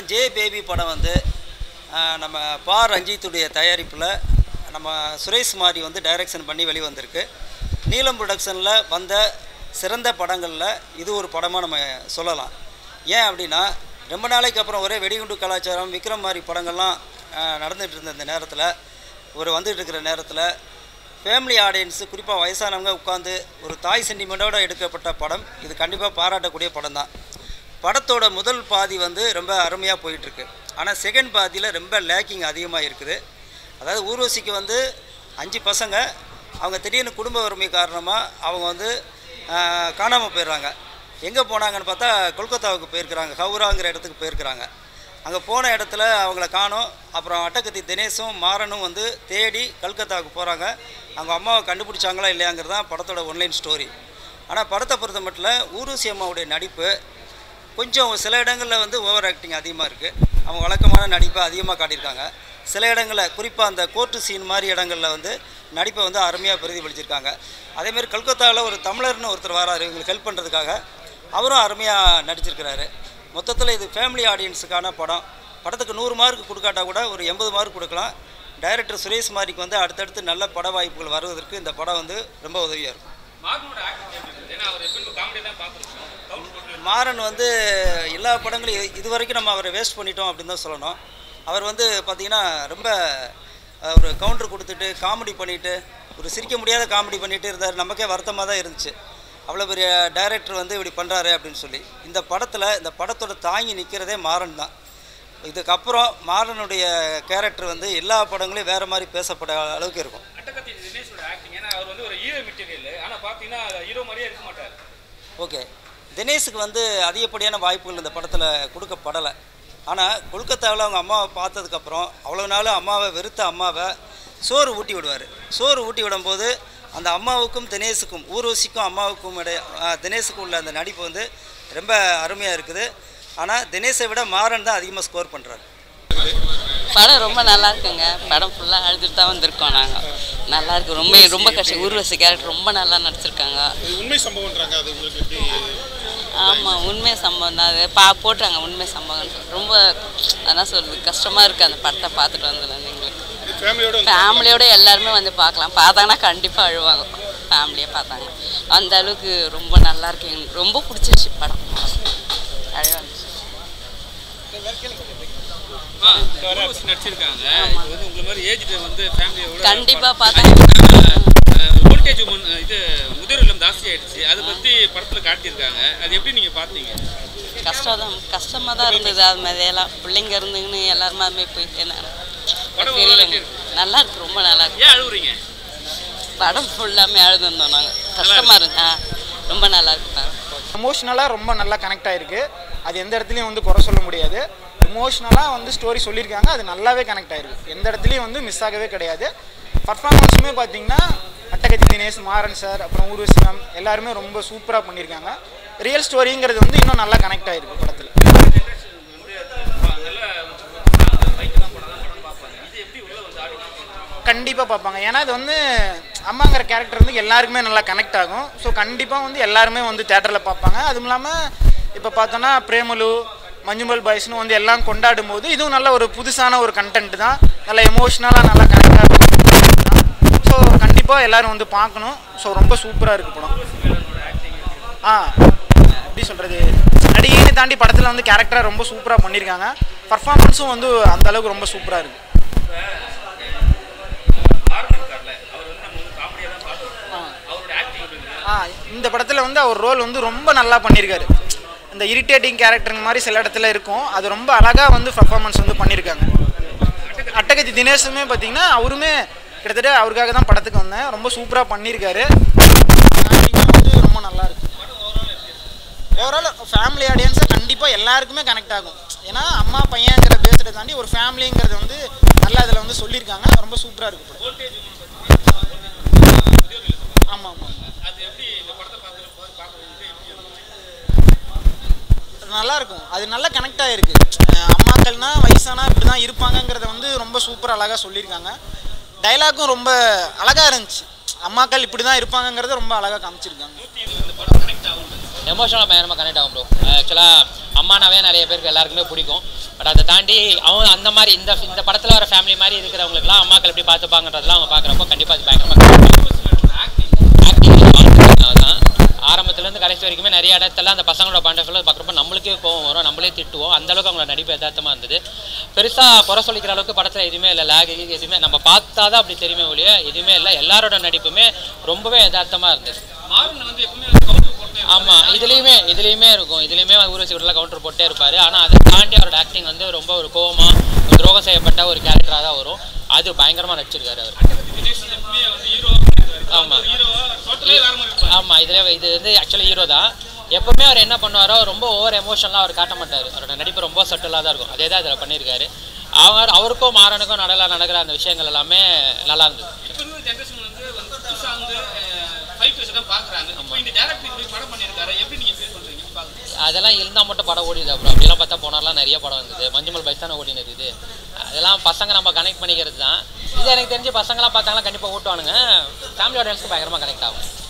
J baby படம் வந்து நம்ம பா ரஞ்சித்துடைய தயாரிப்பில் நம்ம சுரேஷ் மாரி வந்து டைரக்ஷன் பண்ணி வெளிவந்திருக்கு. நீலம் ப்ரொடக்ஷனில் வந்த சிறந்த படங்களில் இது ஒரு படமாக நம்ம சொல்லலாம். ஏன் அப்படின்னா ரொம்ப நாளைக்கு அப்புறம் ஒரே வெடிகுண்டு கலாச்சாரம் விக்ரம் மாதிரி படங்கள்லாம் நடந்துகிட்டு இருந்த இந்த நேரத்தில் வந்துட்டு இருக்கிற நேரத்தில் ஃபேமிலி ஆடியன்ஸு குறிப்பாக வயசானவங்க உட்காந்து ஒரு தாய் சென்டிமெண்ட்டோடு எடுக்கப்பட்ட படம் இது. கண்டிப்பாக பாராட்டக்கூடிய படம் தான். படத்தோட முதல் பாதி வந்து ரொம்ப அருமையாக போயிட்டுருக்கு. ஆனால் செகண்ட் பாதியில் ரொம்ப லேக்கிங் அதிகமாக இருக்குது. அதாவது ஊர்வசிக்கு வந்து 5 பசங்க, அவங்க திடீர்னு குடும்ப வறுமை காரணமாக அவங்க வந்து காணாமல் போயிடுறாங்க. எங்கே போனாங்கன்னு பார்த்தா கொல்கத்தாவுக்கு போயிருக்கிறாங்க, ஹவுராங்கிற இடத்துக்கு போயிருக்கிறாங்க. அங்கே போன இடத்துல அவங்கள காணோம். அப்புறம் அட்டகத்தி தினேஷும் மாறனும் வந்து தேடி கல்கத்தாவுக்கு போகிறாங்க. அவங்க அம்மாவை கண்டுபிடிச்சாங்களா இல்லையாங்கிறது தான் படத்தோட ஒன்லைன் ஸ்டோரி. ஆனால் படத்தை பொறுத்த மட்டும் ஊர்வசி அம்மாவுடைய நடிப்பு கொஞ்சம் சில இடங்களில் வந்து ஓவர் ஆக்டிங் அதிகமாக இருக்குது. அவங்க வழக்கமான நடிப்பை அதிகமாக காட்டியிருக்காங்க. சில இடங்களில் குறிப்பாக அந்த கோர்ட்டு சீன் மாதிரி இடங்களில் வந்து நடிப்பை வந்து அருமையாக பிரதிபலிச்சிருக்காங்க. அதேமாதிரி கல்கத்தாவில் ஒரு தமிழர்னு ஒருத்தர் வராரு இவங்களுக்கு ஹெல்ப் பண்ணுறதுக்காக, அவரும் அருமையாக நடிச்சிருக்கிறாரு. மொத்தத்தில் இது ஃபேமிலி ஆடியன்ஸுக்கான படம். படத்துக்கு 100 மார்க் கொடுக்காட்டா கூட ஒரு 80 மார்க் கொடுக்கலாம். டைரக்டர் சுரேஷ் மாரிக்கு வந்து அடுத்தடுத்து நல்ல பட வாய்ப்புகள் வருவதற்கு இந்த படம் வந்து ரொம்ப உதவியாக இருக்கும். மாறன் வந்து எல்லா படங்களையும் இது வரைக்கும் நம்ம அவரை வேஸ்ட் பண்ணிட்டோம் அப்படின்னு தான் சொல்லணும். அவர் வந்து பார்த்திங்கன்னா ரொம்ப ஒரு கவுண்டர் கொடுத்துட்டு காமெடி பண்ணிவிட்டு ஒரு சிரிக்க முடியாத காமெடி பண்ணிகிட்டு இருந்தார். நமக்கே வருத்தமாக தான் இருந்துச்சு, அவ்வளோ பெரிய டைரக்டர் வந்து இப்படி பண்ணுறாரு அப்படின்னு சொல்லி. இந்த படத்தோட தாங்கி நிற்கிறதே மாறன் தான். இதுக்கப்புறம் மாறனுடைய கேரக்டர் வந்து எல்லா படங்களையும் வேறு மாதிரி பேசப்பட அளவுக்கு இருக்கும். ஓகே, தினேஷுக்கு வந்து அதிகப்படியான வாய்ப்புகள் இந்த படத்தில் கொடுக்கப்படலை. ஆனால் கொல்கத்தாவில் அவங்க அம்மாவை பார்த்ததுக்கப்புறம் அவ்வளோ நாள் அம்மாவை வெறுத்த அம்மாவை சோறு ஊட்டி விடுவார். சோறு ஊட்டி விடும்போது அந்த அம்மாவுக்கும் தினேஷுக்கும் ஊர்வசிக்கும் அம்மாவுக்கும் தினேஷுக்கும் உள்ள அந்த நடிப்பு வந்து ரொம்ப அருமையாக இருக்குது. ஆனால் தினேஷை விட மாறன் தான் அதிகமாக ஸ்கோர் பண்ணுறாரு. படம் ரொம்ப நல்லா இருக்குங்க. படம் ஃபுல்லாக அழுதுட்டு தான் வந்திருக்கோம் நாங்கள். நல்லா இருக்கு. ரொம்ப கஷ்டம். ஊர்வசி கேரக்டர் ரொம்ப நல்லா நடிச்சிருக்காங்க. உண்மை சம்பவம்ன்றாங்க, அது உங்களுக்கு? ஆமாம், உண்மை சம்பவம் தான். அது போட்டாங்க உண்மை சம்பவம். ரொம்ப அதான் சொல்லுது, கஷ்டமாக இருக்குது அந்த படத்தை பார்த்துட்டு வந்தது. எங்களுக்கு ஃபேமிலியோட எல்லாருமே வந்து பார்க்கலாம். பார்த்தாங்கன்னா கண்டிப்பாக அழுவாங்க. ஃபேமிலியாக பார்த்தாங்க. அந்த அளவுக்கு ரொம்ப நல்லா இருக்கு. எனக்கு ரொம்ப பிடிச்சிருச்சு படம். அழுவாங்க. கண்டிப்பாக பார்த்தாங்க. வோல்டேஜ் இது முதிர் இல்லம் ஜாஸ்தி ஆயிடுச்சு, அதை பற்றி படத்தில் காட்டியிருக்காங்க. அது எப்படி நீங்கள் பார்த்தீங்க? கஷ்டமாக தான் இருந்தது. அது மாதிரியெல்லாம் பிள்ளைங்க இருந்துங்கன்னு எல்லாருமே அது மாதிரி போய் தெரியல. நல்லா இருக்கு, ரொம்ப நல்லா இருக்கு. ஏன் அழுவுறீங்க? படம் ஃபுல்லாமே அழுதுருந்தோம் நாங்கள். கஷ்டமாக இருக்கு. ரொம்ப நல்லா இருக்கு. எமோஷ்னலாக ரொம்ப நல்லா கனெக்ட் ஆகிருக்கு. அது எந்த இடத்துலையும் வந்து குறை சொல்ல முடியாது. எமோஷ்னலாக வந்து ஸ்டோரி சொல்லியிருக்காங்க. அது நல்லாவே கனெக்ட் ஆகிருக்கு. எந்த இடத்துலையும் வந்து மிஸ் ஆகவே கிடையாது. பர்ஃபார்மன்ஸுமே பார்த்தீங்கன்னா அட்டகத்தி தினேஷ், மாறன் சார், அப்புறம் ஊர்வசி மேம் எல்லாருமே ரொம்ப சூப்பராக பண்ணியிருக்காங்க. ரியல் ஸ்டோரிங்கிறது வந்து இன்னும் நல்லா கனெக்ட் ஆகிருக்கு படத்தில். கண்டிப்பாக பார்ப்பாங்க. ஏன்னா இது வந்து அம்மாங்கிற கேரக்டர் வந்து எல்லாருக்குமே நல்லா கனெக்ட் ஆகும். ஸோ கண்டிப்பாக வந்து எல்லாருமே வந்து தேட்டரில் பார்ப்பாங்க. அதுவும் இல்லாமல் இப்போ பார்த்தோன்னா பிரேமலு, மஞ்சுமல் பாய்ஸ்னு வந்து எல்லாம் கொண்டாடும் போது இதுவும் நல்ல ஒரு புதுசான ஒரு கண்டென்ட் தான். நல்லா எமோஷ்னலாக நல்லா கனெக்ட் ஆகும் தான். ஸோ கண்டிப்பாக எல்லோரும் வந்து பார்க்கணும். ஸோ ரொம்ப சூப்பராக இருக்குது படம். எப்படி சொல்கிறது, நடிகையை தாண்டி படத்தில் வந்து கேரக்டராக ரொம்ப சூப்பராக பண்ணியிருக்காங்க. பர்ஃபார்மன்ஸும் வந்து அந்தளவுக்கு ரொம்ப சூப்பராக இருக்குது. இந்த படத்தில் வந்து அவர் ரோல் வந்து ரொம்ப நல்லா பண்ணியிருக்காரு. இந்த இரிட்டேட்டிங் கேரக்டருங்க மாதிரி சில இடத்துல இருக்கும். அது ரொம்ப அழகாக வந்து பர்ஃபார்மன்ஸ் வந்து பண்ணியிருக்காங்க. அட்டகத்தி தினேஷுமே பார்த்தீங்கன்னா அவருமே கிட்டத்தட்ட அவருக்காக தான் படத்துக்கு வந்தேன். ரொம்ப சூப்பராக பண்ணியிருக்காரு. வந்து ரொம்ப நல்லா இருக்கு. ஓவரால் ஃபேமிலி ஆடியன்ஸை கண்டிப்பாக எல்லாருக்குமே கனெக்ட் ஆகும். ஏன்னா அம்மா பையன்கிற பேசுகிறத தாண்டி ஒரு ஃபேமிலிங்கிறது வந்து நல்லா இதில் வந்து சொல்லியிருக்காங்க. ரொம்ப சூப்பராக இருக்கு படம். ஆமாம் ஆமாம், நல்லாயிருக்கும். அது நல்லா கனெக்ட் ஆகிருக்கு. அம்மாக்கள்னா வயசானா இப்படி தான் இருப்பாங்கங்கிறத வந்து ரொம்ப சூப்பராக அழகாக சொல்லியிருக்காங்க. டைலாக்கும் ரொம்ப அழகாக இருந்துச்சு. அம்மாக்கள் இப்படி தான் இருப்பாங்கங்கிறத ரொம்ப அழகாக காமிச்சிருக்காங்க. எமோஷனலாக பயங்கரமாக கனெக்ட் ஆகும் ப்ரோ. ஆக்சுவலாக அம்மானாவே நிறைய பேருக்கு எல்லாருக்குமே பிடிக்கும். பட் அதை தாண்டி அவங்க அந்த மாதிரி இந்த படத்தில் வர ஃபேமிலி மாதிரி இருக்கிறவங்களுக்குலாம் அம்மாக்கள் எப்படி பார்த்துப்பாங்கன்றதுலாம் அவங்க பார்க்குறப்போ கண்டிப்பாக அது பயங்கரமாக ஆக்டிங் தான். ஆரம்பத்துலேருந்து கடைசி வரைக்குமே நிறைய இடத்துல அந்த பசங்களோட பாண்டஃபில் பார்க்குறப்ப நம்மளுக்கே கோவம் வரும், நம்மளே திட்டுவோம். அந்தளவுக்கு அவங்களோட நடிப்பு யதார்த்தமாக இருந்தது. பெருசாக குறை சொல்லிக்கிற அளவுக்கு படத்தில் எதுவுமே இல்லை, லேக் எதுவுமே நம்ம பார்த்தா தான் அப்படி தெரியுமே ஒழிய எதுவுமே இல்லை. எல்லாரோட நடிப்புமே ரொம்பவே யதார்த்தமாக இருந்தது. ஆமாம், இதுலேயுமே இருக்கும். இதுலேயுமே ஊர்வசி விடலாம் கவுண்டர் போட்டே இருப்பார். ஆனால் அதை தாண்டி அவரோட ஆக்டிங் வந்து ரொம்ப ஒரு கோவமாக துரோகம் செய்யப்பட்ட ஒரு கேரக்டராக தான் வரும். அது பயங்கரமாக நடிச்சிருக்காரு அவர். ஆமாம் ஆமாம், இது வந்து ஆக்சுவலி ஹீரோ தான். எப்போவுமே அவர் என்ன பண்ணுவாரோ ரொம்ப ஓவர் எமோஷனலாக அவர் காட்ட மாட்டார். அவரோட நடிப்பு ரொம்ப சட்டிலாக தான் இருக்கும். அதே தான் இதில் பண்ணியிருக்காரு. அவருக்கும் மாறனுக்கும் நடக்கிற அந்த விஷயங்கள் எல்லாமே நல்லா இருந்தது. அதெல்லாம் இருந்தால் மட்டும் படம் ஓடிது. அப்புறம் அப்படிலாம் பார்த்தா போனார்லாம் நிறைய படம் இருந்தது. மஞ்சுமல் பைஸ் தானே ஓடினு இருக்குது. அதெல்லாம் பசங்க நம்ம கனெக்ட் பண்ணிக்கிறது தான். இது எனக்கு தெரிஞ்சு பசங்களாம் பார்த்தாங்களா கண்டிப்பாக ஓட்டுவானுங்க. ஃபேமிலி ஆடியன்ஸ்க்கு பயங்கரமாக கனெக்ட் ஆகும்.